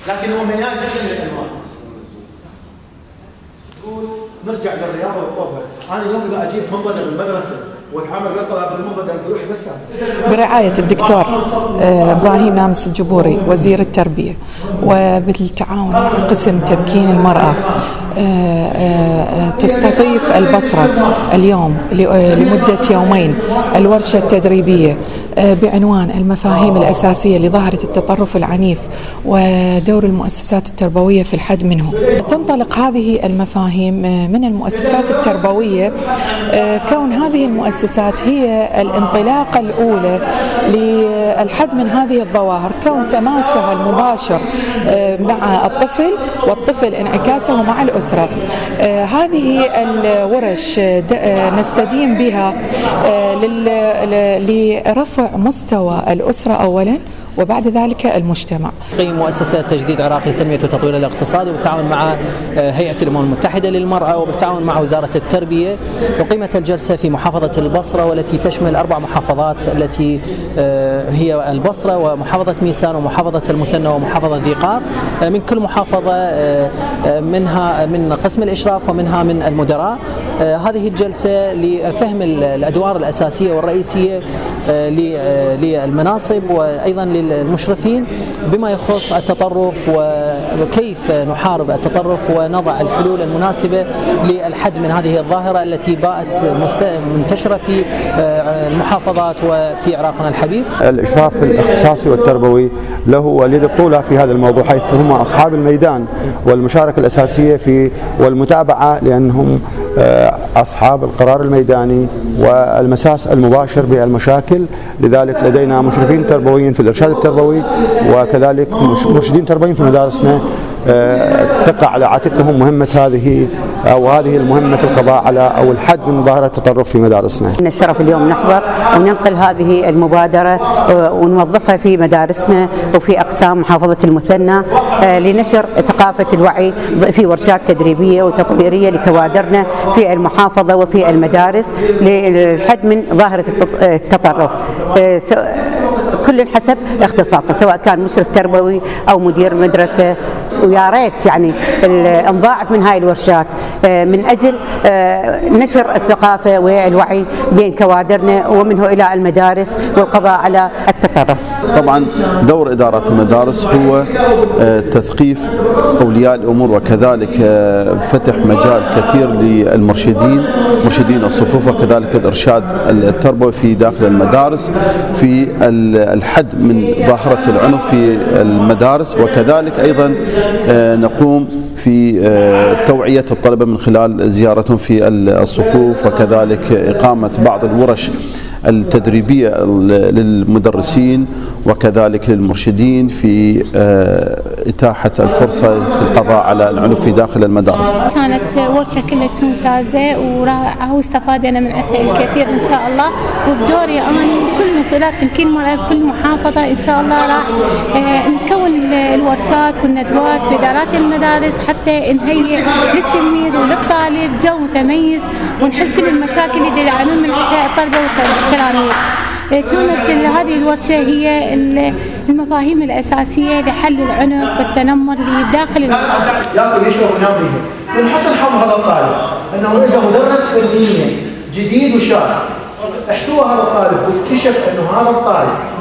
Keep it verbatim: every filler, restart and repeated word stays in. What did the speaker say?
لكن هو مليان جدا من الانواع. تقول نرجع للرياضه والطوفه، انا اليوم اذا اجيب منضده بالمدرسه واتعامل ويا طلاب بالمنضده روحي بس يعني. برعايه الدكتور ابراهيم نامس الجبوري وزير التربيه وبالتعاون مع قسم تمكين المراه تستضيف البصرة اليوم لمدة يومين الورشة التدريبية بعنوان المفاهيم الأساسية لظاهرة التطرف العنيف ودور المؤسسات التربوية في الحد منه. تنطلق هذه المفاهيم من المؤسسات التربوية، كون هذه المؤسسات هي الانطلاقة الأولى للحد من هذه الظواهر، كون تماسها المباشر مع الطفل والطفل انعكاسه مع الأسرة. آه هذه الورش نستدين بها آه لرفع مستوى الأسرة أولا وبعد ذلك المجتمع. تقيم مؤسسة تجديد عراق لتنمية وتطوير الاقتصاد وبالتعاون مع هيئة الأمم المتحدة للمرأة وبالتعاون مع وزارة التربية، أقيمت الجلسة في محافظة البصرة والتي تشمل أربع محافظات التي هي البصرة ومحافظة ميسان ومحافظة المثنى ومحافظة ذي قار. من كل محافظة منها من قسم الإشراف ومنها من المدراء. هذه الجلسة لفهم الأدوار الأساسية والرئيسية للمناصب وأيضا المشرفين بما يخص التطرف وكيف نحارب التطرف ونضع الحلول المناسبة للحد من هذه الظاهرة التي بقت منتشرة في المحافظات وفي عراقنا الحبيب. الإشراف الاختصاصي والتربوي له وليد الطولة في هذا الموضوع، حيث هم أصحاب الميدان والمشاركة الأساسية في والمتابعة، لأنهم أصحاب القرار الميداني والمساس المباشر بالمشاكل. لذلك لدينا مشرفين تربويين في الإرشاد التربوي وكذلك مرشدين تربويين في مدارسنا تقع على عاتقهم مهمة هذه أو هذه المهمة في القضاء على أو الحد من ظاهرة التطرف في مدارسنا. لنا الشرف اليوم نحضر وننقل هذه المبادرة ونوظفها في مدارسنا وفي أقسام محافظة المثنى لنشر ثقافة الوعي في ورشات تدريبية وتطويرية لكوادرنا في المحافظة وفي المدارس للحد من ظاهرة التطرف كل حسب اختصاصه، سواء كان مشرف تربوي أو مدير مدرسة. ويا ريت يعني نضاعف من هاي الورشات من أجل نشر الثقافة والوعي بين كوادرنا ومنه إلى المدارس والقضاء على التطرف. طبعا دور إدارة المدارس هو تثقيف أولياء الأمور وكذلك فتح مجال كثير للمرشدين مرشدين الصفوف وكذلك الإرشاد التربوي في داخل المدارس في الحد من ظاهرة العنف في المدارس، وكذلك أيضا نقوم في توعية الطلبة من خلال زيارتهم في الصفوف وكذلك إقامة بعض الورش التدريبية للمدرسين وكذلك للمرشدين في إتاحة الفرصة في القضاء على العنف في داخل المدارس. كانت ورشة كلش ممتازة ورائعة واستفادنا من عندها الكثير إن شاء الله، وبدوري أنا كل مسؤولات تمكين المرأة بكل محافظة إن شاء الله راح نكون الورشات والندوات بإدارات المدارس حتى نهيئ للتلميذ وللطالب جو متميز ونحل كل المشاكل اللي يعانون من عندها الطلبة والتلاميذ. كانت هذه الورشة هي المفاهيم الأساسية لحل العنف والتنمر اللي داخل المدارس. ياكل يشرب وينام به. من حسن حظ هذا الطالب انه اجى مدرس فنيا جديد وشاب، احتوى هذا الطالب واكتشف انه هذا الطالب